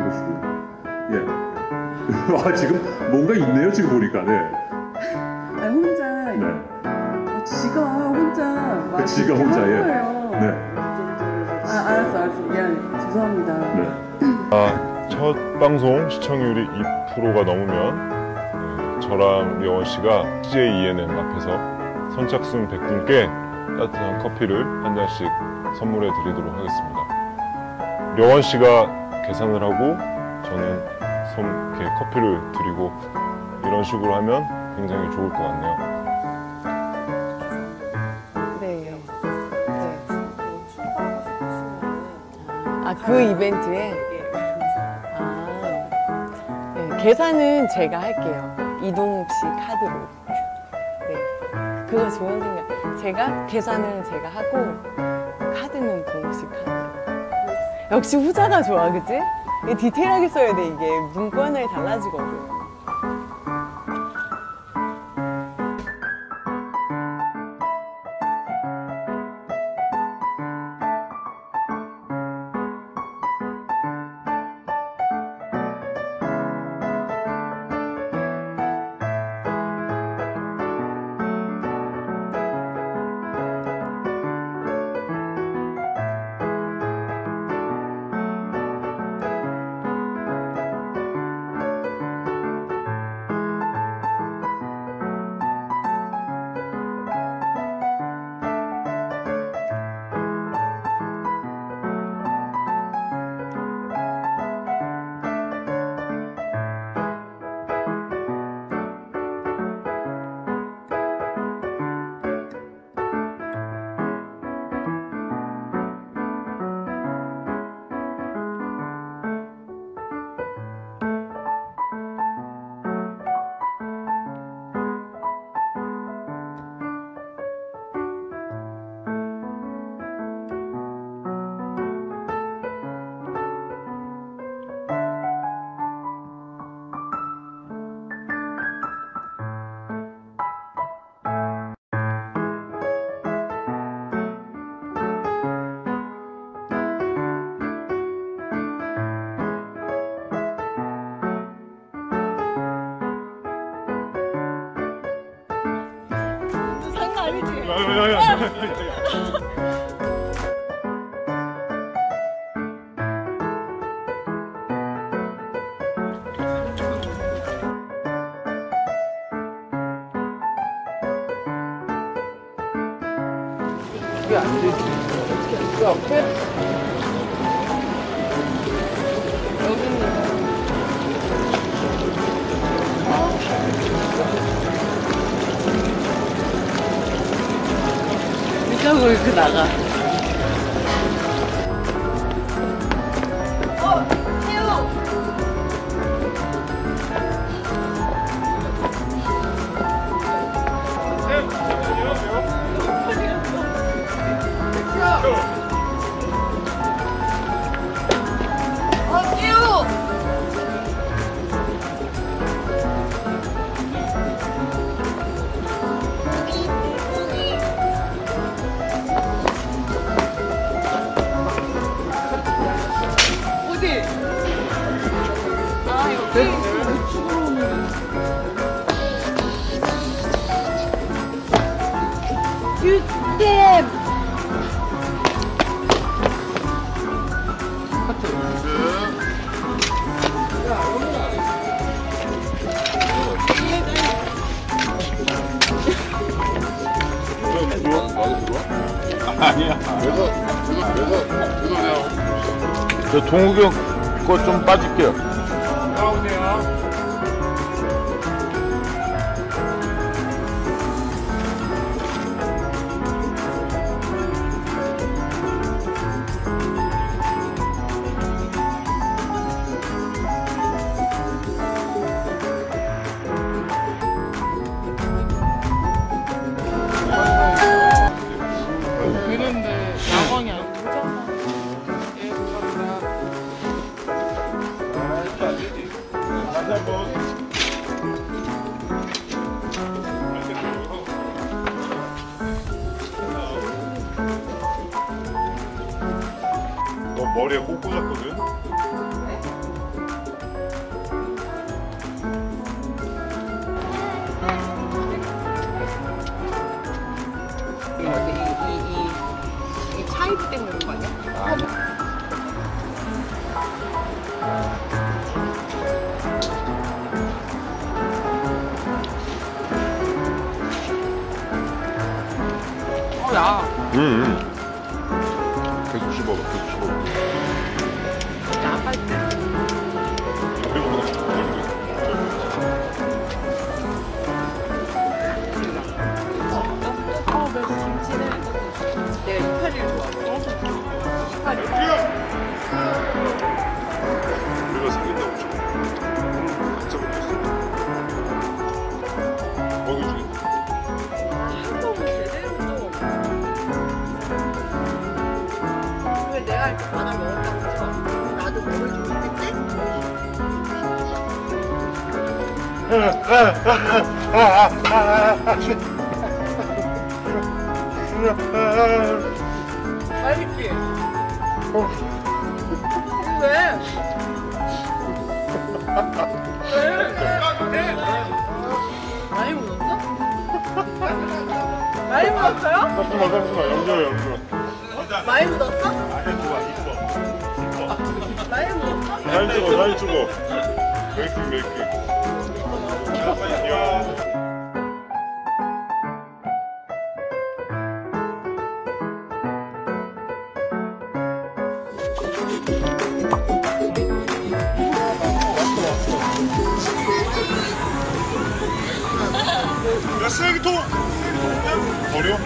보시고요. 예. 아, 지금 뭔가 있네요, 지금 보니까. 네. 아, 혼자. 네. 지가 혼자 막 지가 혼자, 예. 거예요. 네. 아, 알았어. 미안. 죄송합니다. 네. 첫 방송 시청률이 2%가 넘으면 저랑 려원 씨가 CJ ENM 앞에서 선착순 100분께 따뜻한 커피를 한 잔씩 선물해 드리도록 하겠습니다. 려원 씨가 계산을 하고 저는 이렇게 커피를 드리고 이런 식으로 하면 굉장히 좋을 것 같네요. 네. 아, 그 이벤트에? 네, 계산은 제가 할게요. 이동욱 씨 카드로. 네. 그거 좋은 생각. 계산은 제가 하고, 카드는 동욱 씨 카드로. 역시 후자가 좋아, 그치? 디테일하게 써야 돼, 이게. 문구 하나에 달라지거든. 이게 안 되지. 어떻게 앞에? 여기는. 밑으로 이렇게 나가. 큐템! 아니야. 저 동욱이 형 거 좀 빠질게요. 나오세요. 너 머리에 꼭 꽂았거든? 야. 계속 씹어봐, 계속 씹어봐. 야, 빨리. 그리고 뭐, 그래서 김치는 내가 이파리를 좋아해. 이파리. 우리가 사귄다고 쳐. 진짜 못했어. 먹여주겠다. 한국은 제대로 좀. 왜 내가 이렇게 하나 먹었다고 쳐? 나도 먹을 줄 있겠지? 맛있지? 왜? 왜? 많이 묻었어? 많이 묻었어요? 잠시만, 영주야. 많이 묻었어? 많이 묻었어? 사진 찍어. 메이킹. 야. 야, 쓰레기통! 버려?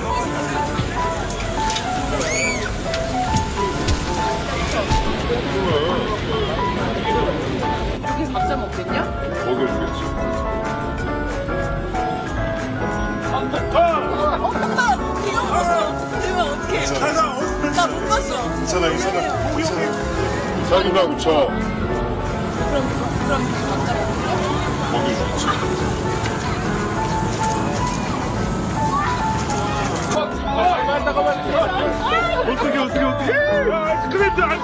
여기 각자 먹겠냐? 먹여주겠지. 잠깐만! 이거 봤어! 대박 어떡해! 나 못 봤어! 괜찮아. 사진이나 붙여. 그럼 각자 먹을게? 먹여주겠지. 어떻게. 아이스크림도 안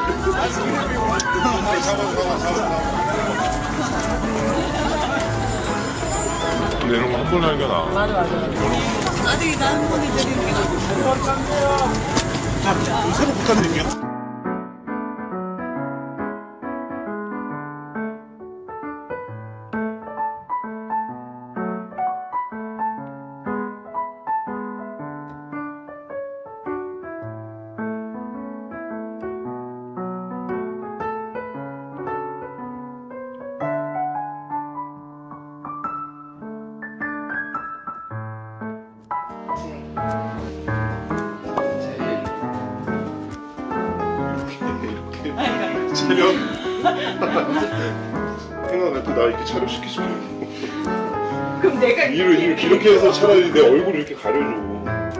근데 이런 거 한 번에 하는 게 나아. 맞아. 아니, 나 한 번에 드리는 게 낫지. 새로 부탁드릴게요. 촬영. 생각날 때 나 이렇게 촬영시키지 말고. 그럼 내가 이렇게 해서 차라리 내 얼굴 이렇게 가려줘.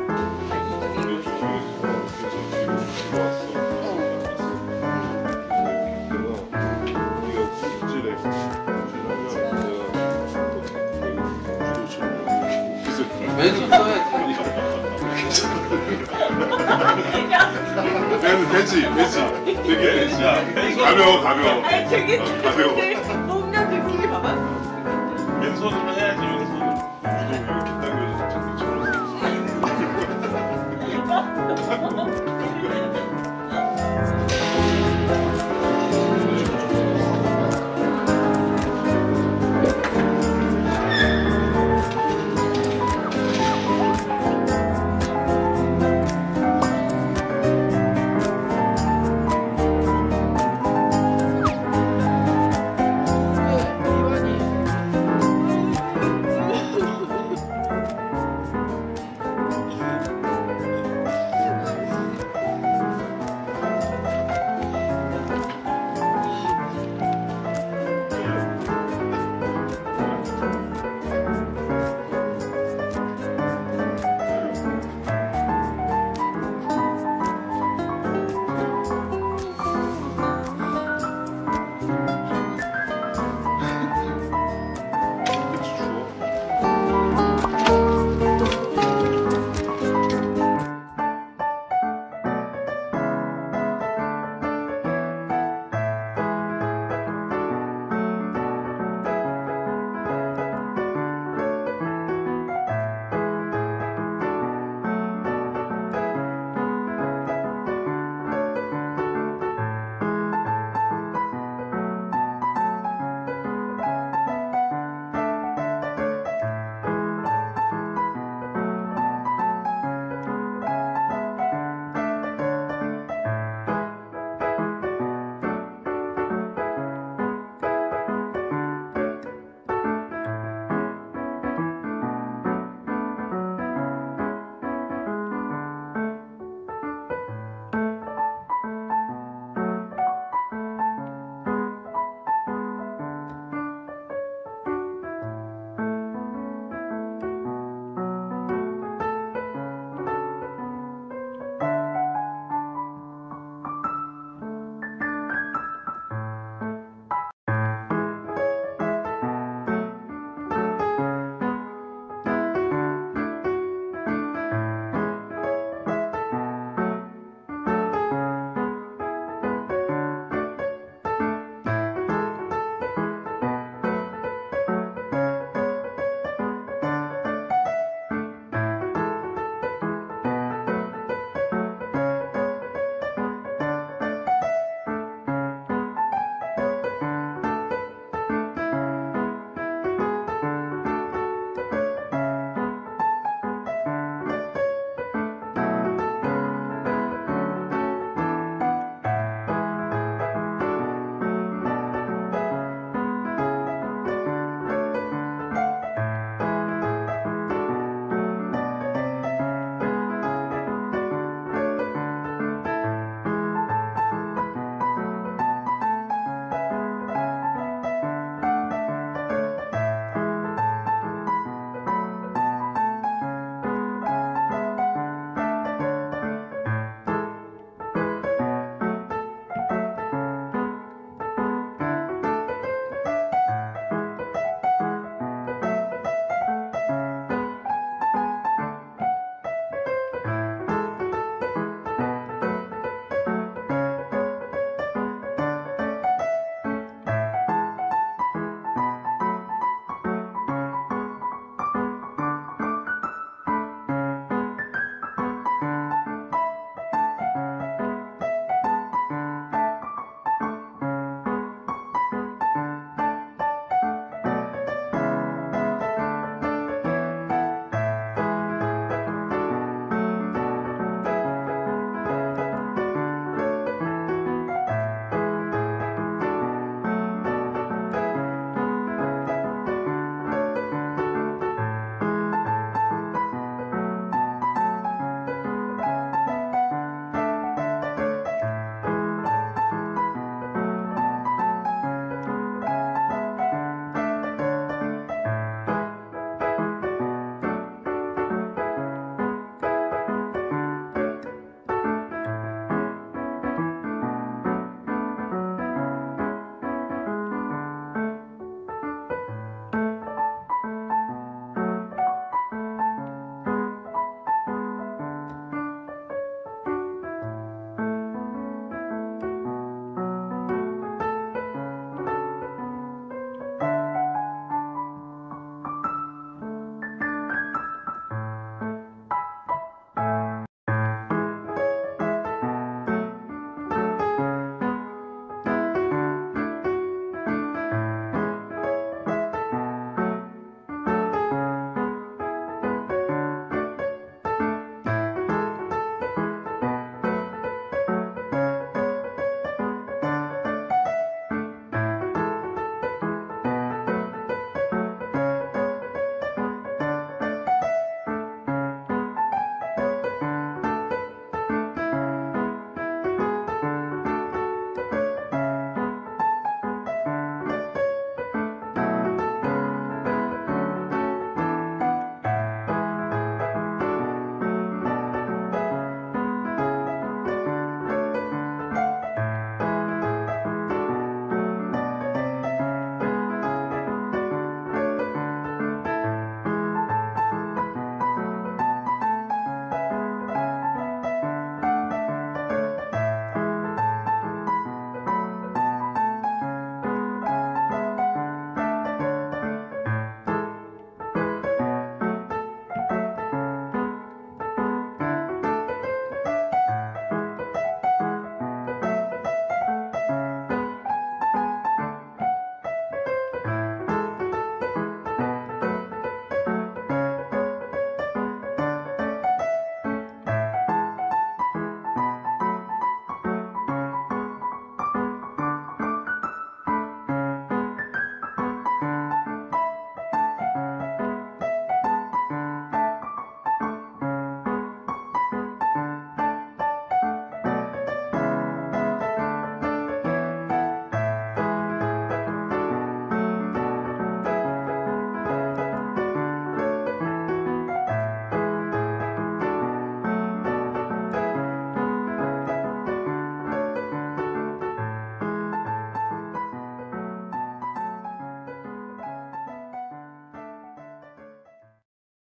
왼손 써야지. 되지. 되게 되지. 가벼워. 아니, 되게 가벼워. 먹는 느낌이 봐봐. 왼손으로 해야지, 왼손으로. 유도 이렇게 당겨서 저렇게.